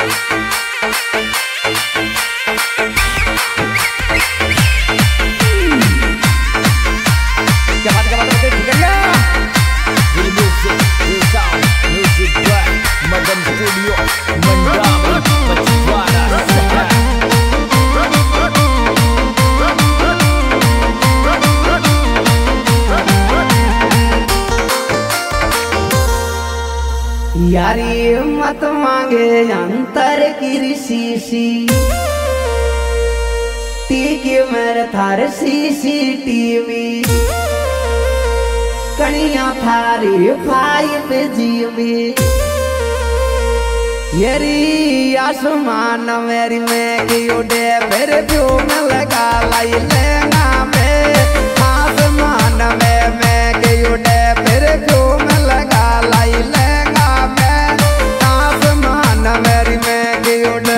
यारी मत मांगे अंतर की शीशी टीके मेरे थार CCTV कनिया थारी 5GB यारी आसमान मेरी में की उड़े फिर जो में लगा लाई लेना में आसमान में मैं की उड़े फिर जो में लगा लाई लेना में आसमान मेरी में की उड़े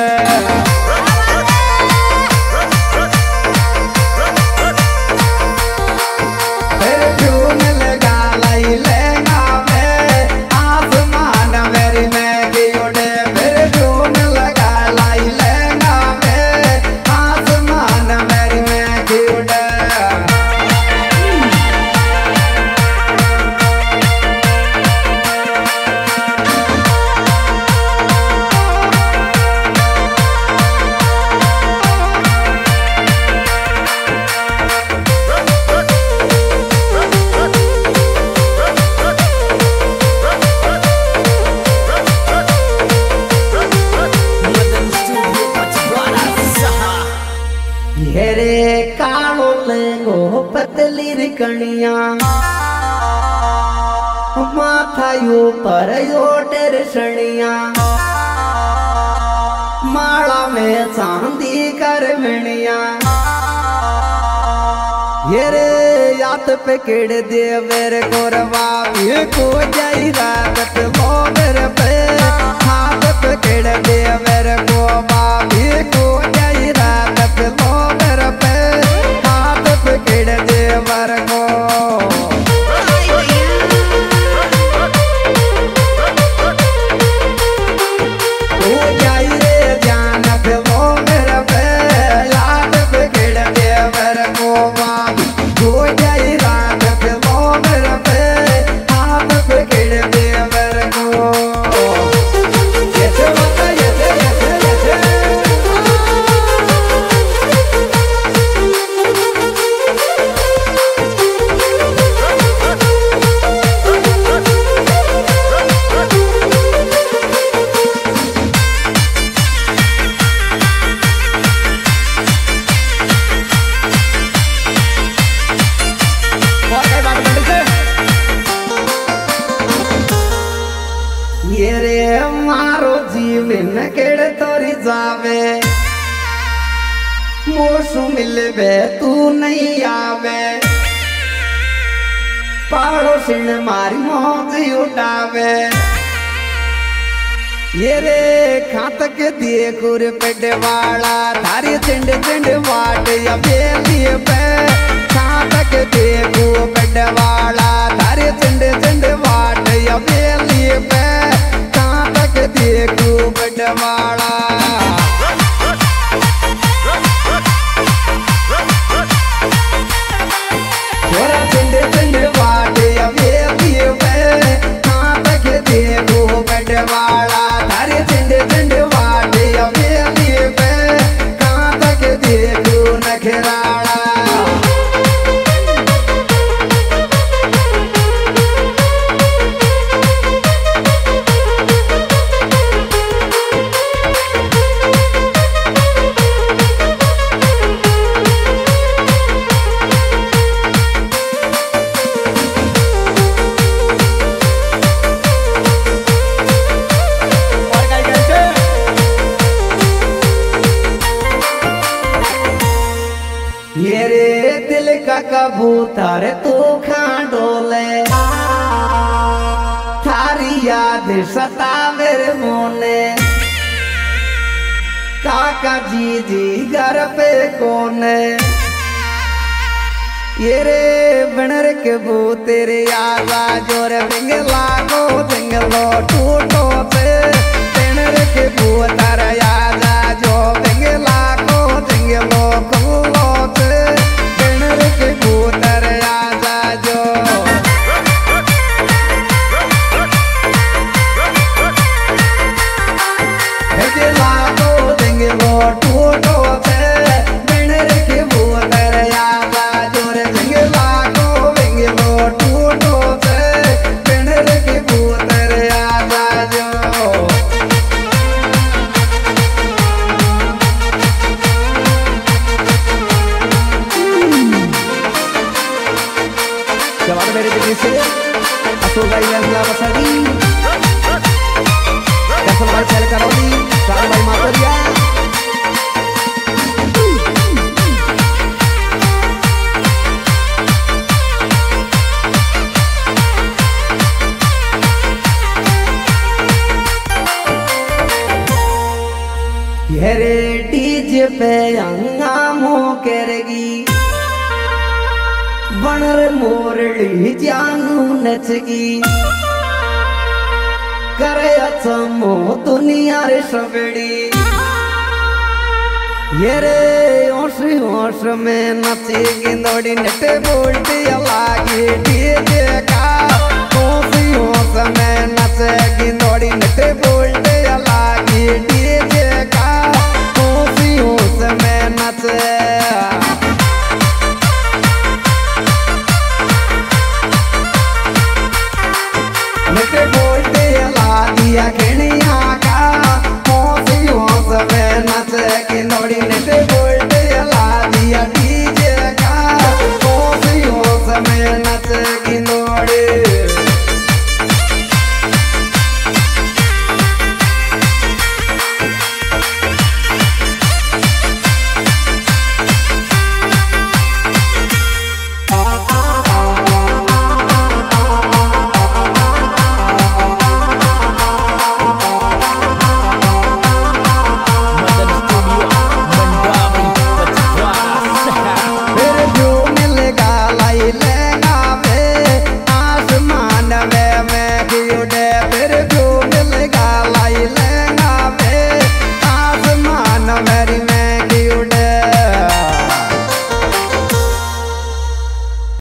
पतली रिकणिया माथा यो पर यो टेरसणिया माला में चांदी कर मणिया ये रे याद पे केड़ दे मेरे गोरवा ये को जाई रात लो मेरे पे हाथ पे केड़ दे मेरे को बाप ये को जाई रात लो मेरे पे हाथ पे केड़ दे मेरे को ये रे मारो जीवन केड़ तोरी जावे मोसु मिलवे तू नहीं आवे पड़ोसिन मारी मौज उठावे ये रे खातक दिए कुर पेट वाला थारी चिंड चिंड वाट या बेलिए पे खातक दिए को पेट वाला थारी चिंड चिंड वाट या बेलिए पे खातक दिए को पेट वाला थोड़ा चिंड चिंड वाट या बेलिए पे खातक दिए को पेट वाला थारी चिंड चिंड वाट या बेलिए पे खातक दिए को नखराला मेरे दिल का कबूतर तू खांडोले थारी याद सतावे मोने काका जी घर पे कोने ये रे बनर के बू तेरे आवा जोर बिंगला को बिंगलो टूटो पे बनर के बू तार येरे डीजे पे हंगामो करेगी बनर मोरली जानू नचगी करे अचमो दुनिया रे सबड़ी ये रे होश में नचेगी दौड़ी नटे बोलती लागी डीजे का होश में नचेगी दौड़ी नटे बोलती